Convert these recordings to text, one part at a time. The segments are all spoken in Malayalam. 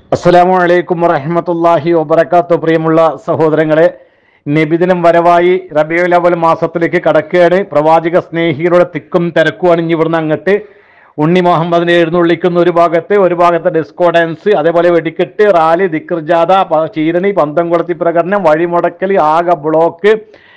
അസ്സലാമു അലൈക്കും വറഹ്മത്തുള്ളാഹി വബറകാതുഹു. പ്രിയമുള്ള സഹോദരങ്ങളെ, നബിദിനം വരവായി റബീഉൽ അവ്വൽ മാസത്തിലേക്ക് കടക്കുകയാണ്. പ്രവാചക സ്നേഹികളുടെ തിക്കും തിരക്കുമാണ് ഇനി ഇവിടുന്ന് അങ്ങോട്ട്. ഉണ്ണി മുഹമ്മദിനെ എഴുന്നള്ളിക്കുന്ന ഒരു ഭാഗത്ത് ഡിസ്കോ ഡാൻസ്, അതേപോലെ വെടിക്കെട്ട്, റാലി, ദിക്ർ ജാഥ, ചീരണി, പന്തംകുളത്തി പ്രകടനം, വഴിമുടക്കൽ, ആകെ ബ്ലോക്ക്.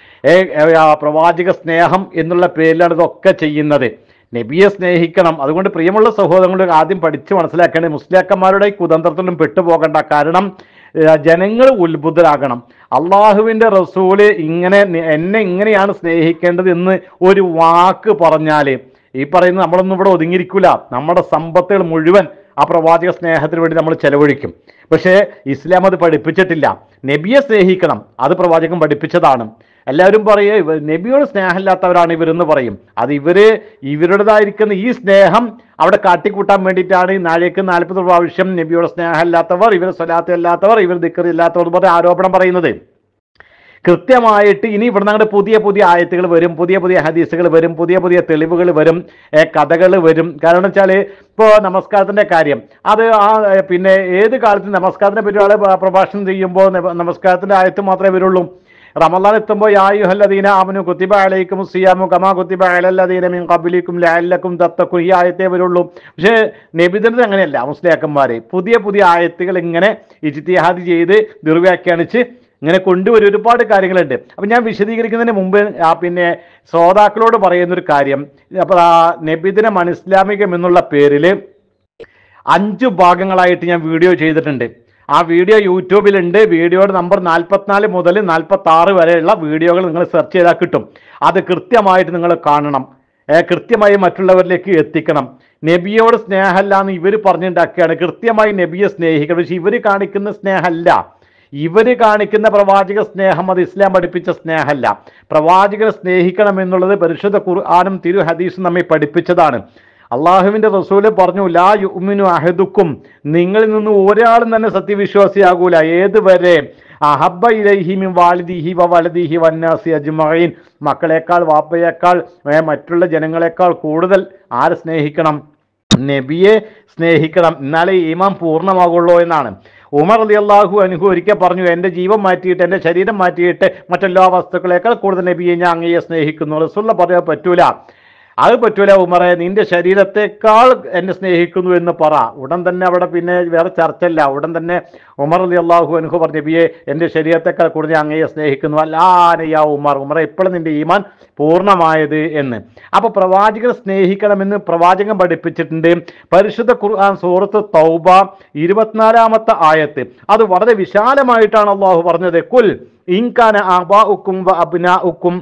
പ്രവാചക സ്നേഹം എന്നുള്ള പേരിലാണ് ഇതൊക്കെ ചെയ്യുന്നത്. നബിയെ സ്നേഹിക്കണം. അതുകൊണ്ട് പ്രിയമുള്ള സഹോദരങ്ങൾ, ആദ്യം പഠിച്ച് മനസ്സിലാക്കേണ്ടത് മുസ്ലിയാക്കന്മാരുടെ കുതന്ത്രത്തിലും പെട്ടുപോകണ്ട. കാരണം ജനങ്ങൾ ഉത്ബുദ്ധരാകണം. അള്ളാഹുവിൻ്റെ റസൂല് എന്നെ ഇങ്ങനെയാണ് സ്നേഹിക്കേണ്ടത് എന്ന് ഒരു വാക്ക് പറഞ്ഞാൽ ഈ പറയുന്നത് നമ്മളൊന്നും ഇവിടെ ഒതുങ്ങിയിരിക്കില്ല. നമ്മുടെ സമ്പത്തുകൾ മുഴുവൻ ആ പ്രവാചക സ്നേഹത്തിന് വേണ്ടി നമ്മൾ ചെലവഴിക്കും. പക്ഷേ ഇസ്ലാം അത് പഠിപ്പിച്ചിട്ടില്ല. നബിയെ സ്നേഹിക്കണം, അത് പ്രവാചകൻ പഠിപ്പിച്ചതാണ്. എല്ലാവരും പറയുക നബിയോട് സ്നേഹമില്ലാത്തവരാണ് ഇവരെന്ന് പറയും. അത് ഇവരുടേതായിരിക്കുന്ന ഈ സ്നേഹം അവിടെ കാട്ടിക്കൂട്ടാൻ വേണ്ടിയിട്ടാണ്. നാളേക്ക് 40 പ്രാവശ്യം നബിയോട് സ്നേഹമില്ലാത്തവർ, ഇവർ സ്വലാത്ത് അല്ലാത്തവർ, ഇവർ ദിക്ർ ഇല്ലാത്തവർ പറഞ്ഞ ആരോപണം പറയുന്നത്. കൃത്യമായിട്ട് ഇനി ഇവിടുന്ന് അങ്ങോട്ട് പുതിയ ആയത്തുകൾ വരും, പുതിയ ഹദീസുകൾ വരും, പുതിയ തെളിവുകൾ വരും, കഥകൾ വരും. കാരണം വെച്ചാൽ ഇപ്പോൾ നമസ്കാരത്തിൻ്റെ കാര്യം അത് പിന്നെ ഏത് കാലത്ത് നമസ്കാരത്തിനെ പറ്റി ആൾ പ്രഭാഷണം ചെയ്യുമ്പോൾ നമസ്കാരത്തിൻ്റെ ആയത്ത് മാത്രമേ വരുള്ളൂ. റമളാൻ എത്തുമ്പോൾ യാ അയ്യുഹല്ലദീന ആമനു കുത്തിബ അലൈക്കുമുസ് സിയാമു കമാ കുത്തിബ അലല്ലദീന മിൻ ഖബ്ലിക്കും ലഅല്ലക്കും തത്തഖൂൻ, ഈ ആയത്തേ വരുള്ളൂ. പക്ഷേ നബിദിനത്തിൽ അങ്ങനെയല്ല. മുസ്ലിയാക്കന്മാർ പുതിയ ആയത്തുകൾ ഇങ്ങനെ ഇജ്തിഹാദ് ചെയ്ത് ദുർവ്യാഖ്യാനിച്ച് ഇങ്ങനെ കൊണ്ടുവരും. ഒരുപാട് കാര്യങ്ങളുണ്ട്. അപ്പം ഞാൻ വിശദീകരിക്കുന്നതിന് മുമ്പ് പിന്നെ ശ്രോതാക്കളോട് പറയുന്നൊരു കാര്യം, അപ്പോൾ നബിദിനം അനിസ്ലാമികം എന്നുള്ള പേരിൽ 5 ഭാഗങ്ങളായിട്ട് ഞാൻ വീഡിയോ ചെയ്തിട്ടുണ്ട്. ആ വീഡിയോ യൂട്യൂബിലുണ്ട്. വീഡിയോയുടെ നമ്പർ 44 മുതൽ 46 വരെയുള്ള വീഡിയോകൾ നിങ്ങൾ സെർച്ച് ചെയ്താൽ കിട്ടും. അത് കൃത്യമായിട്ട് നിങ്ങൾ കാണണം. കൃത്യമായി മറ്റുള്ളവരിലേക്ക് എത്തിക്കണം. നബിയോട് സ്നേഹമല്ല എന്ന് ഇവർ പറഞ്ഞുണ്ടാക്കുകയാണ്. കൃത്യമായി നബിയെ സ്നേഹിക്കണം. പക്ഷേ ഇവർ കാണിക്കുന്ന സ്നേഹമല്ല. ഇവർ കാണിക്കുന്ന പ്രവാചക സ്നേഹം അത് ഇസ്ലാം പഠിപ്പിച്ച സ്നേഹമല്ല. പ്രവാചകനെ സ്നേഹിക്കണം എന്നുള്ളത് പരിശുദ്ധ ഖുർആനും തിരു ഹദീസും നമ്മെ പഠിപ്പിച്ചതാണ്. അള്ളാഹുവിൻ്റെ റസൂല് പറഞ്ഞു, ലാ യുഅ്മിനു അഹദുക്കും, നിങ്ങളിൽ നിന്ന് ഒരാളും തന്നെ സത്യവിശ്വാസിയാകൂല. ഏതുവരെ അഹബ്ബ ഇലൈഹി മിൻ വാലിദിഹി വ വലദിഹി വന്നാസി അജ്മഈൻ, മക്കളെക്കാൾ വാപ്പയേക്കാൾ മറ്റുള്ള ജനങ്ങളെക്കാൾ കൂടുതൽ ആരെ സ്നേഹിക്കണം? നബിയെ സ്നേഹിക്കണം. എന്നാലേ ഈമാൻ പൂർണ്ണമാകുള്ളൂ എന്നാണ്. ഉമർ റളിയല്ലാഹു അൻഹു ഒരിക്കൽ പറഞ്ഞു, എൻ്റെ ജീവൻ മാറ്റിയിട്ട്, എൻ്റെ ശരീരം മാറ്റിയിട്ട് മറ്റെല്ലാ വസ്തുക്കളേക്കാൾ കൂടുതൽ നബിയെ ഞാൻ അങ്ങയെ സ്നേഹിക്കുന്നു. റസൂലുള്ള പറയാൻ പറ്റൂല. അത് പറ്റൂല ഉമറെ, നിന്റെ ശരീരത്തെക്കാൾ എന്നെ സ്നേഹിക്കുന്നു എന്ന് പറ. ഉടൻ തന്നെ അവിടെ പിന്നെ വേറെ ചർച്ചയില്ല. ഉടൻ തന്നെ ഉമർ റളിയല്ലാഹു അൻഹു പറഞ്ഞു, നബിയെ എൻ്റെ ശരീരത്തെക്കാൾ കൂടുതൽ അങ്ങയെ സ്നേഹിക്കുന്നു. അല്ലാനയാ ഉമറെ, ഇപ്പോഴും നിന്റെ ഈമാൻ പൂർണ്ണമായത് എന്ന്. അപ്പോൾ പ്രവാചകനെ സ്നേഹിക്കണമെന്ന് പ്രവാചകൻ പഠിപ്പിച്ചിട്ടുണ്ട്. പരിശുദ്ധ ഖുർആൻ സൂറത്ത് തൗബ 24-ാമത്തെ ആയത്ത് അത് വളരെ വിശാലമായിട്ടാണ് അള്ളാഹു പറഞ്ഞത്. കുൽ ഇൻകാന ആബാഉക്കും വ അബ്നാഉക്കും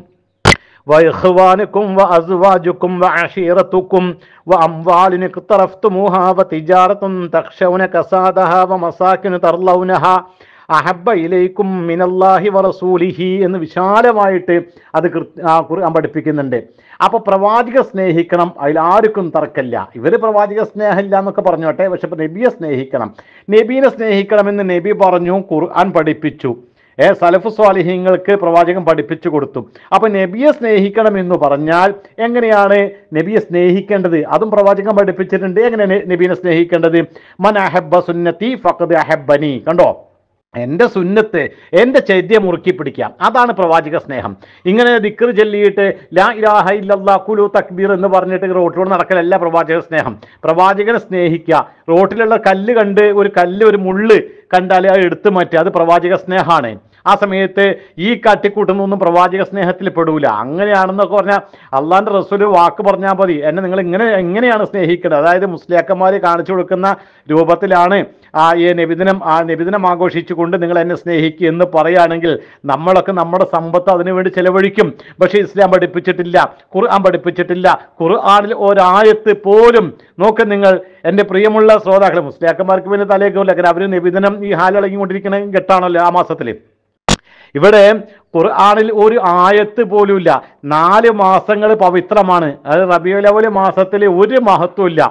وإخوانكم وأزواجكم وعشيرتكم وأموال اقترفتموها وتجارة تخشون كسادها ومساكن ترضونها അഹബ്ബ ഇലൈക്കും മിനല്ലാഹി വറസൂലിഹി എന്ന് വിശാലമായിട്ട് അത് ഖുർആൻ പഠിപ്പിക്കുന്നുണ്ട്. അപ്പോൾ പ്രവാചക സ്നേഹിക്കണം, അതിലാർക്കും തർക്കമില്ല. ഇവർ പ്രവാചക സ്നേഹമില്ല എന്നൊക്കെ പറഞ്ഞോട്ടെ, പക്ഷെ നബിയെ സ്നേഹിക്കണം. നബീനെ സ്നേഹിക്കണമെന്ന് നബി പറഞ്ഞു, ഖുർആൻ പഠിപ്പിച്ചു. സലഫ് സ്വാലിഹീങ്ങൾക്ക് പ്രവാചകൻ പഠിപ്പിച്ചു കൊടുത്തു. അപ്പോൾ നബിയെ സ്നേഹിക്കണം എന്ന് പറഞ്ഞാൽ എങ്ങനെയാണ് നബിയെ സ്നേഹിക്കേണ്ടത്? അതും പ്രവാചകൻ പഠിപ്പിച്ചിട്ടുണ്ട്. എങ്ങനെയാണ് നബീനെ സ്നേഹിക്കേണ്ടത്? മൻ അഹബ്ബ സുന്നത്തി ഫഖദ് അഹബ്ബനി. കണ്ടോ, എൻ്റെ സുന്നത്ത്, എൻ്റെ ചൈത്യ മുറുക്കി പിടിക്കാം, അതാണ് പ്രവാചക സ്നേഹം. ഇങ്ങനെ ദിക്ർ ചൊല്ലിയിട്ട് ലാ ഇലാഹ ഇല്ലല്ലാഹ് കുലു തക്ബീർ എന്ന് പറഞ്ഞിട്ട് റോട്ടിലൂടെ നടക്കലല്ല പ്രവാചക സ്നേഹം. പ്രവാചകനെ സ്നേഹിക്കുക. റോട്ടിലുള്ള കല്ല് കണ്ട് ഒരു മുള്ള് കണ്ടാൽ അത് എടുത്തു മാറ്റുക, അത് പ്രവാചക സ്നേഹമാണ്. ആ സമയത്ത് ഈ കാട്ടിക്കൂട്ടുന്നൊന്നും പ്രവാചക സ്നേഹത്തിൽ പെടൂല. അങ്ങനെയാണെന്നൊക്കെ പറഞ്ഞാൽ അള്ളാഹിൻ്റെ റസൂല് വാക്ക് പറഞ്ഞാൽ മതി, എന്നെ നിങ്ങൾ എങ്ങനെയാണ് സ്നേഹിക്കുന്നത്, അതായത് മുസ്ലിയാക്കന്മാർ കാണിച്ചു കൊടുക്കുന്ന രൂപത്തിലാണ് ഈ നബിദിനം ആഘോഷിച്ചുകൊണ്ട് നിങ്ങൾ എന്നെ സ്നേഹിക്കുക എന്ന് പറയുകയാണെങ്കിൽ നമ്മളൊക്കെ നമ്മുടെ സമ്പത്ത് അതിനുവേണ്ടി ചെലവഴിക്കും. പക്ഷേ ഇസ്ലാം പഠിപ്പിച്ചിട്ടില്ല, ഖുർആൻ പഠിപ്പിച്ചിട്ടില്ല. ഖുർആനിൽ ഒരായത്ത് പോലും നോക്ക് നിങ്ങൾ. എൻ്റെ പ്രിയമുള്ള ശ്രോതാക്കളെ, മുസ്ലിയാക്കന്മാർക്ക് പിന്നെ തലേക്കില്ല, കാരണം അവർ നബിദിനം ഈ ഹാലിളങ്ങിക്കൊണ്ടിരിക്കുന്ന ഘട്ടമാണല്ലോ ആ മാസത്തിൽ. ഇവിടെ ഖുർആനിൽ ഒരു ആയത്ത് പോലുമില്ല. 4 മാസങ്ങൾ പവിത്രമാണ്. അത് റബീഉൽ അവ്വൽ മാസത്തിൽ ഒരു മഹത്വമില്ല.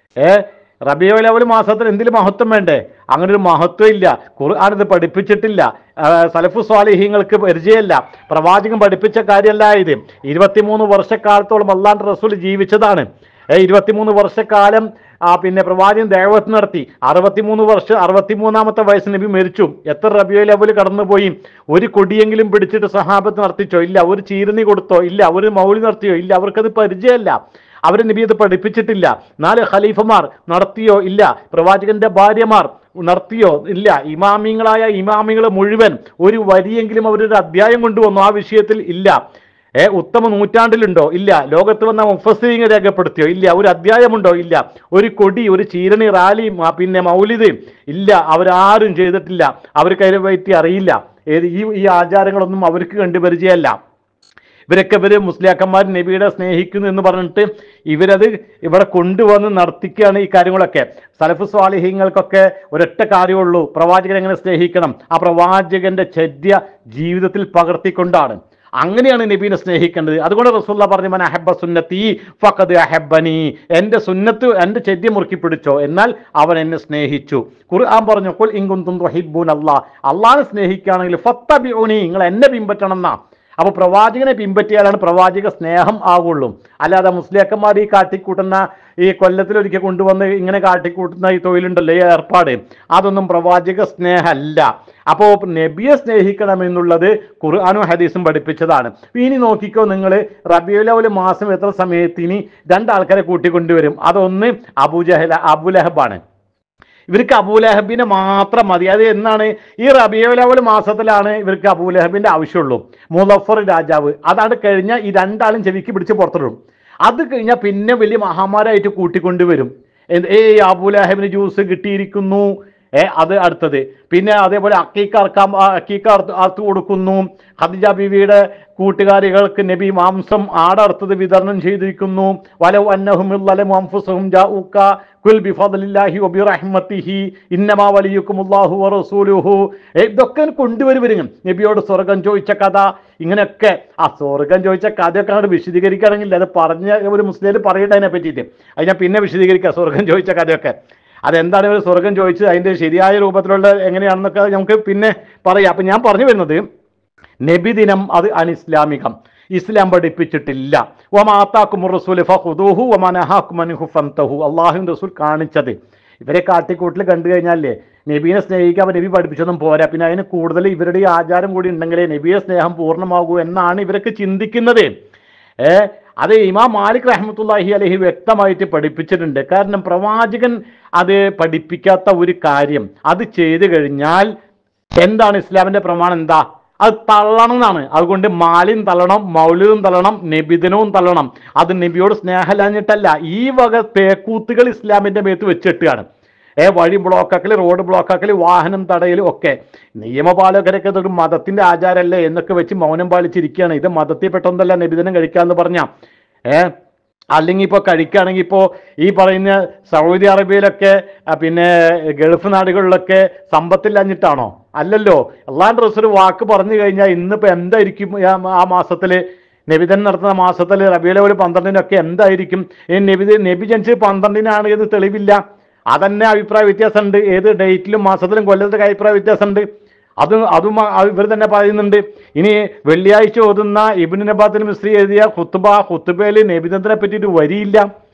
റബീഉൽ അവ്വൽ മാസത്തിൽ എന്തെങ്കിലും മഹത്വം വേണ്ടേ? അങ്ങനെ ഒരു മഹത്വം ഇല്ല. ഖുർആൻ ഇത് പഠിപ്പിച്ചിട്ടില്ല. സലഫു സ്വാലിഹീങ്ങൾക്ക് പരിചയമല്ല. പ്രവാചകൻ പഠിപ്പിച്ച കാര്യമല്ല ഇത്. 23 വർഷക്കാലത്തോളം അല്ലാഹുവിൻ്റെ റസൂൽ ജീവിച്ചതാണ്. 23 വർഷക്കാലം പിന്നെ പ്രവാചകൻ ദഅവത്ത് നടത്തി. 63 വയസ്സ് നബി മരിച്ചു. എത്ര റബീഉൽ അവ്വൽ കടന്നുപോയി? ഒരു കൊടിയെങ്കിലും പിടിച്ചിട്ട് സഹാബത്ത് നടത്തിച്ചോ? ഇല്ല. ഒരു ചീരണി കൊടുത്തോ? ഇല്ല. ഒരു മൗലിദ് നടത്തിയോ? ഇല്ല. അവർക്കത് പരിചയമല്ല. അവരെ നബി അത് പഠിപ്പിച്ചിട്ടില്ല. 4 ഖലീഫമാർ നടത്തിയോ? ഇല്ല. പ്രവാചകന്റെ ഭാര്യമാർ നടത്തിയോ? ഇല്ല. ഇമാമിങ്ങൾ മുഴുവൻ ഒരു വരിയെങ്കിലും അവരൊരു അധ്യായം കൊണ്ടുവന്നു ആ വിഷയത്തിൽ? ഇല്ല. ഉത്തമ നൂറ്റാണ്ടിലുണ്ടോ? ഇല്ല. ലോകത്ത് വന്ന മുഫസ്സിരീങ്ങൾ രേഖപ്പെടുത്തിയോ? ഇല്ല. ഒരു അധ്യായമുണ്ടോ? ഇല്ല. ഒരു കൊടി, ഒരു ചീരണി, റാലി, പിന്നെ മൗലിദ്? ഇല്ല. അവരാരും ചെയ്തിട്ടില്ല. അവർക്ക് അതിനെ പറ്റി അറിയില്ല. ഈ ആചാരങ്ങളൊന്നും അവർക്ക് കണ്ടുപരിചയമല്ല. ഇവരൊക്കെ മുസ്ലിയാക്കന്മാർ നബിയുടെ സ്നേഹിക്കുന്നു എന്ന് പറഞ്ഞിട്ട് ഇവരത് ഇവിടെ കൊണ്ടുവന്ന് നടത്തിക്കുകയാണ് ഈ കാര്യങ്ങളൊക്കെ. സലഫ് സ്വാലിഹീങ്ങൾക്കൊക്കെ ഒരൊറ്റ കാര്യമുള്ളൂ, പ്രവാചകൻ എങ്ങനെ സ്നേഹിക്കണം. ആ പ്രവാചകന്റെ ചര്യ ജീവിതത്തിൽ പകർത്തിക്കൊണ്ടാണ്. അങ്ങനെയാണ് നബീനെ സ്നേഹിക്കേണ്ടത്. അതുകൊണ്ട് റസൂലുള്ളാഹി പറഞ്ഞു, മൻ അഹബ്ബ സുന്നത്തി ഫഖദ് അഹബ്ബനി, എൻ്റെ സുന്നത്ത്, എൻ്റെ ചര്യ മുറുക്കി പിടിച്ചോ, എന്നാൽ അവൻ എന്നെ സ്നേഹിച്ചു. ഖുർആൻ പറഞ്ഞു, ഖുൽ ഇൻ കുൻതും തുഹിബ്ബൂനല്ലാഹ്, അല്ലാഹനെ സ്നേഹിക്കുകയാണെങ്കിൽ ഫത്തബിഉനി, നിങ്ങൾ എന്നെ പിൻപറ്റണം എന്നാ. അപ്പോൾ പ്രവാചകനെ പിൻപറ്റിയാലാണ് പ്രവാചക സ്നേഹം ആകുള്ളൂ. അല്ലാതെ മുസ്ലിയാക്കന്മാർ ഈ കാട്ടിക്കൂട്ടുന്ന, ഈ കൊല്ലത്തിലൊരിക്കൽ കൊണ്ടുവന്ന് ഇങ്ങനെ കാട്ടിക്കൂട്ടുന്ന ഈ തൊഴിലുണ്ടല്ലോ, ഈ ഏർപ്പാട്, അതൊന്നും പ്രവാചക സ്നേഹമല്ല. അപ്പോൾ നബിയെ സ്നേഹിക്കണമെന്നുള്ളത് ഖുർആനും ഹദീസും പഠിപ്പിച്ചതാണ്. ഇനി നോക്കിക്കോ നിങ്ങൾ, റബീഉൽ അവ്വൽ മാസം എത്ര സമയത്തിന് 2 ആൾക്കാരെ കൂട്ടിക്കൊണ്ടുവരും. അതൊന്ന് അബൂലഹബാണ്. ഇവർക്ക് അബൂലഹബിനെ മാത്രം മതി. അത് എന്നാണ്? ഈ റബീഉൽ അവ്വൽ മാസത്തിലാണ് ഇവർക്ക് അബൂലഹബിന്റെ ആവശ്യമുള്ളൂ. മുളഫർ രാജാവ്, അതാണ് കഴിഞ്ഞാൽ ഈ 2 ആളും ചെവിക്ക് പിടിച്ച് പുറത്തിടും. അത് കഴിഞ്ഞാൽ പിന്നെ വലിയ മഹാമാരായിട്ട് കൂട്ടിക്കൊണ്ടുവരും. അബൂലഹബിന് ജ്യൂസ് കിട്ടിയിരിക്കുന്നു, അത് അടുത്തത്. പിന്നെ അതേപോലെ അക്കീക്ക അറുത്ത് കൊടുക്കുന്നു. ഖദീജ ബീവിയുടെ കൂട്ടുകാരികൾക്ക് നബി മാംസം ആടർത്തത് വിതരണം ചെയ്തിരിക്കുന്നു. വലൗ അന്നഹും ളലമു അൻഫുസഹും ജാഊക ഖുൽ ബിഫദ്ലില്ലാഹി വബിറഹ്മതിഹി ഇന്നമാ വലിയുക്കുമുല്ലാഹു വറസൂലുഹു. ഇതൊക്കെ കൊണ്ടുവരും. നബിയോട് സ്വർഗം ചോദിച്ച കഥ, ഇങ്ങനെയൊക്കെ. ആ സ്വർഗം ചോദിച്ച കഥയൊക്കെ അങ്ങോട്ട് വിശദീകരിക്കുകയാണെങ്കിൽ അത് പറഞ്ഞ ഒരു മുസ്ലിം പറയട്ടെ അതിനെ പറ്റിയിട്ട്. അത് ഞാൻ പിന്നെ വിശദീകരിക്കാം. സ്വർഗം ചോദിച്ച കഥയൊക്കെ അതെന്താണ് ഇവർ സ്വർഗം ചോദിച്ചത്, അതിൻ്റെ ശരിയായ രൂപത്തിലുള്ള എങ്ങനെയാണെന്നൊക്കെ നമുക്ക് പിന്നെ പറയാം. അപ്പം ഞാൻ പറഞ്ഞു വരുന്നത്, നബിദിനം അത് അനിസ്ലാമികം, ഇസ്ലാം പഠിപ്പിച്ചിട്ടില്ല. വമാതാക്കുമുർ റസൂലു ഫഖുദൂഹു വമനഹാകും അൻഹു ഫൻതഹു. അല്ലാഹുവിൻ്റെ റസൂൽ കാണിച്ചത്. ഇവരെ കാട്ടിക്കൂട്ടിൽ കണ്ടു കഴിഞ്ഞാലേ നബീനെ സ്നേഹിക്കാൻ നബി പഠിപ്പിച്ചൊന്നും പോരാ. പിന്നെ അതിന് കൂടുതൽ ഇവരുടെ ഈ ആചാരം കൂടി ഉണ്ടെങ്കിലേ നബിയെ സ്നേഹം പൂർണ്ണമാകൂ എന്നാണ് ഇവരൊക്കെ ചിന്തിക്കുന്നത്. അത് ഇമാം മാലിക് റഹ്മത്തുള്ളാഹി അലൈഹി വ്യക്തമായിട്ട് പഠിപ്പിച്ചിട്ടുണ്ട്. കാരണം പ്രവാചകൻ അത് പഠിപ്പിക്കാത്ത ഒരു കാര്യം അത് ചെയ്തു കഴിഞ്ഞാൽ എന്താണ് ഇസ്ലാമിന്റെ പ്രമാണം? എന്താ? അത് തള്ളണം എന്നാണ്. അതുകൊണ്ട് മാലിൻ തള്ളണം, മൗലിദും തള്ളണം, നബിദിനവും തള്ളണം. അത് നബിയോട് സ്നേഹമില്ലാഞ്ഞിട്ടല്ല. ഈ വക പേക്കൂത്തുകൾ ഇസ്ലാമിന്റെ മേത്ത് വെച്ചിട്ടാണ്. വഴി ബ്ലോക്കാക്കൽ, റോഡ് ബ്ലോക്കാക്കൽ, വാഹനം തടയൽ ഒക്കെ. നിയമപാലകരൊക്കെ ഇതൊരു മതത്തിന്റെ ആചാരമല്ലേ എന്നൊക്കെ വെച്ച് മൗനം പാലിച്ചിരിക്കുകയാണ്. ഇത് മതത്തിൽ പെട്ടെന്നല്ല നബിദിനം കഴിക്കാന്ന് പറഞ്ഞ. അല്ലെങ്കിൽ ഇപ്പോൾ കഴിക്കുകയാണെങ്കിൽ ഇപ്പോൾ ഈ പറയുന്ന സൗദി അറേബ്യയിലൊക്കെ പിന്നെ ഗൾഫ് നാടുകളിലൊക്കെ സമ്പത്തില്ലാഞ്ഞിട്ടാണോ? അല്ലല്ലോ. അള്ളാഹുവിൻ്റെ റസൂൽ വാക്ക് പറഞ്ഞു കഴിഞ്ഞാൽ ഇന്നിപ്പോൾ എന്തായിരിക്കും ആ മാസത്തിൽ, നബിദിനം നടത്തുന്ന മാസത്തിൽ റബീഉൽ അവ്വൽ 12-നൊക്കെ എന്തായിരിക്കും? നബി ജനിച്ചത് 12-നാണ് എന്ന് തെളിവില്ല. അതന്നെ അഭിപ്രായ വ്യത്യാസമുണ്ട്. ഏത് ഡേറ്റിലും മാസത്തിലും കൊല്ലത്തിലൊക്കെ അഭിപ്രായ വ്യത്യാസമുണ്ട്. അതും ഇവർ തന്നെ പറയുന്നുണ്ട്. ഇനി വെള്ളിയാഴ്ച ഓതുന്ന ഇബ്നു നബാത്തുൽ മിസ്രി എഴുതിയ ഖുത്ബയിൽ നബിദിനത്തിനെ പറ്റിയിട്ട് വരിയില്ല.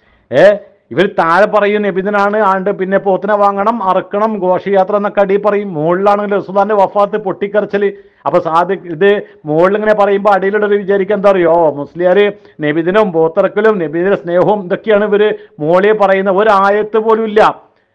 ഇവർ താഴെ പറയും നബിദിനാണ്, ആണ്ട് പിന്നെ പോത്തിനെ വാങ്ങണം, അറക്കണം, ഘോഷയാത്ര എന്നൊക്കെ അടി പറയും. മുകളിലാണെങ്കിൽ റസൂലുള്ളാഹിന്റെ വഫാത്ത്, പൊട്ടിക്കരച്ചൽ. അപ്പൊ ഇത് മുകളിലിങ്ങനെ പറയുമ്പോൾ അടിയിലുള്ളവർ വിചാരിക്കുക എന്താ അറിയോ, മുസ്ലിയാർ നബിദിനവും പോത്തിറക്കലും നബിദിന സ്നേഹവും ഇതൊക്കെയാണ് ഇവര് മോളിയെ പറയുന്ന. ഒരായത്ത് പോലും ഇല്ല.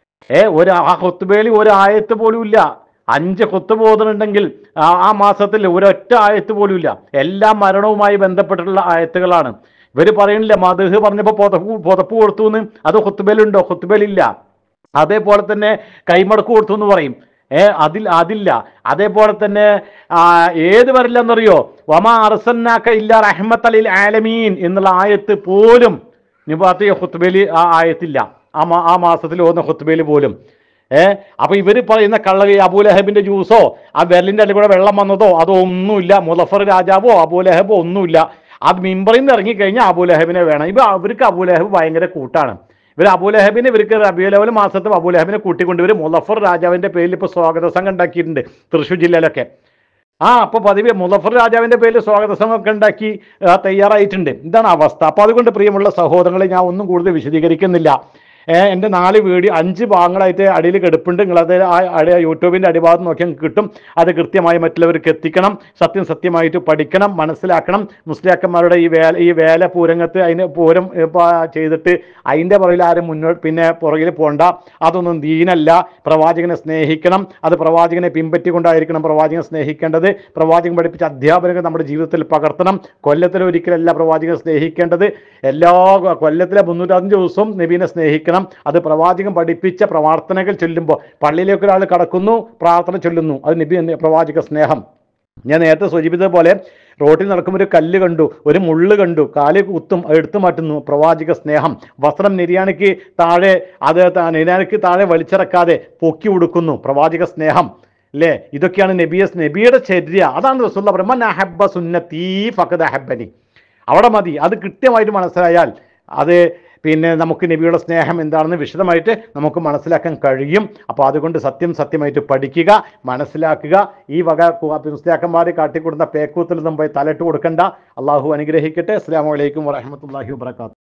ആ ഖുത്ബയിൽ ഒരു ആയത്ത് പോലും ഇല്ല. 5 ഖുത്ബ ഓതുന്നുണ്ടെങ്കിൽ ആ മാസത്തിൽ ഒരൊറ്റ ആയത്ത് പോലും ഇല്ല. എല്ലാം മരണവുമായി ബന്ധപ്പെട്ടിട്ടുള്ള ആയത്തുകളാണ്. ഇവർ പറയുന്നില്ല മദ്ഹ് പറഞ്ഞപ്പോൾ പുതപ്പ് കൊടുത്തു എന്ന്. അത് ഖുത്ബയിലുണ്ടോ? ഖുത്ബയിലില്ല. അതേപോലെ തന്നെ കൈമടക്ക് കൊടുത്തു എന്ന് പറയും. അതില്ല. അതേപോലെ തന്നെ ഏത് വരില്ലെന്നറിയോ, വമാ അർസൽനാക ഇല്ലാ റഹ്മത്തൽ ലിൽ ആലമീൻ എന്നുള്ള ആയത്ത് പോലും നിബാത്തിയ ഖുത്ബയിൽ ആ ആയത്തില്ല. ആ മാസത്തിൽ ഓതുന്ന ഖുത്ബയിൽ പോലും. അപ്പൊ ഇവര് പറയുന്ന കള്ളവി അബൂലഹബിന്റെ ജ്യൂസോ ആ വെരലിന്റെ അടി കൂടെ വെള്ളം വന്നതോ അതോ ഒന്നുമില്ല. മുളഫർ രാജാവോ അബൂലഹബോ ഒന്നുമില്ല. അത് മിമ്പറിൽ നിന്ന് ഇറങ്ങിക്കഴിഞ്ഞാൽ അബൂലഹബിനെ വേണം. അവർക്ക് അബൂലഹബ് ഭയങ്കര കൂട്ടാണ്. ഇവർ അബൂലഹബിന് ഇവർക്ക് റബീഉൽ അവ്വൽ മാസത്തിൽ അബൂലഹബിനെ കൂട്ടിക്കൊണ്ടുവരും. മുളഫർ രാജാവിന്റെ പേരിൽ ഇപ്പോൾ സ്വാഗത സംഘം ഉണ്ടാക്കിയിട്ടുണ്ട് തൃശ്ശൂർ ജില്ലയിലൊക്കെ. അപ്പോൾ പതിവ് മുളഫർ രാജാവിന്റെ പേരിൽ സ്വാഗത സംഘമൊക്കെ ഉണ്ടാക്കി തയ്യാറായിട്ടുണ്ട്. ഇതാണ് അവസ്ഥ. അപ്പോൾ അതുകൊണ്ട് പ്രിയമുള്ള സഹോദരങ്ങളെ, ഞാൻ ഒന്നും കൂടുതൽ വിശദീകരിക്കുന്നില്ല. എൻ്റെ 4 വീഡിയോ 5 ഭാഗങ്ങളായിട്ട് അടിയിൽ കിടപ്പുണ്ട്. നിങ്ങളത് യൂട്യൂബിൻ്റെ അടിഭാഗത്ത് നോക്കിയാൽ കിട്ടും. അത് കൃത്യമായി മറ്റുള്ളവർക്ക് എത്തിക്കണം. സത്യമായിട്ട് പഠിക്കണം, മനസ്സിലാക്കണം. മുസ്ലിയാക്കന്മാരുടെ ഈ വേല പൂരങ്ങത്ത് അതിന് പൂരം ചെയ്തിട്ട് അതിൻ്റെ പുറകിൽ ആരും പിന്നെ പുറകിൽ പോകണ്ട. അതൊന്നും ദീനല്ല. പ്രവാചകനെ സ്നേഹിക്കണം. അത് പ്രവാചകനെ പിൻപറ്റിക്കൊണ്ടായിരിക്കണം പ്രവാചകനെ സ്നേഹിക്കേണ്ടത്. പ്രവാചകൻ പഠിപ്പിച്ച അധ്യാപനങ്ങൾ നമ്മുടെ ജീവിതത്തിൽ പകർത്തണം. കൊല്ലത്തിലൊരിക്കലല്ല പ്രവാചകനെ സ്നേഹിക്കേണ്ടത്. കൊല്ലത്തിലെ 365 ദിവസവും നബീനെ സ്നേഹിക്കണം. അത് പ്രവാചകൻ പഠിപ്പിച്ച പ്രാർത്ഥനകൾ ചൊല്ലുമ്പോൾ പള്ളിയിലേക്ക് ഒരാൾ കടക്കുന്നു, പ്രാർത്ഥന ചൊല്ലുന്നു, അത് നബി പ്രവാചക സ്നേഹം. ഞാൻ നേരത്തെ സൂചിപ്പിച്ചത് പോലെ റോട്ടിൽ നടക്കുമ്പോൾ ഒരു കല്ല് കണ്ടു, ഒരു മുള്ള് കണ്ടു, കാല് കുത്തും, എടുത്തു മാറ്റുന്നു, പ്രവാചക സ്നേഹം. വസ്ത്രം നിര്യാണിക്ക് താഴെ വലിച്ചിറക്കാതെ പൊക്കി ഉടുക്കുന്നു, പ്രവാചക സ്നേഹം. അല്ലേ? ഇതൊക്കെയാണ് നബിയുടെ ചര്യ. അതാണ് റസൂലുള്ളാഹി പറയുന്നത്, മൻ അഹബ്ബ സുന്നത്തി ഫഖദ് അഹബ്ബനി. അവിടെ മതി. അത് കൃത്യമായിട്ട് മനസ്സിലായാൽ അത് പിന്നെ നമുക്ക് നബിയുടെ സ്നേഹം എന്താണെന്ന് വിശദമായിട്ട് നമുക്ക് മനസ്സിലാക്കാൻ കഴിയും. അപ്പോൾ അതുകൊണ്ട് സത്യമായിട്ട് പഠിക്കുക, മനസ്സിലാക്കുക. ഈ വക മുസ്ലിയാക്കന്മാർ കാട്ടിക്കൊടുത്ത പേക്കൂത്തിൽ നിന്നും പോയി തലയിട്ട് കൊടുക്കണ്ട. അള്ളാഹു അനുഗ്രഹിക്കട്ടെ. അസ്സലാമു അലൈക്കും വറഹ്മത്തുള്ളാഹി വബറകാതുഹു.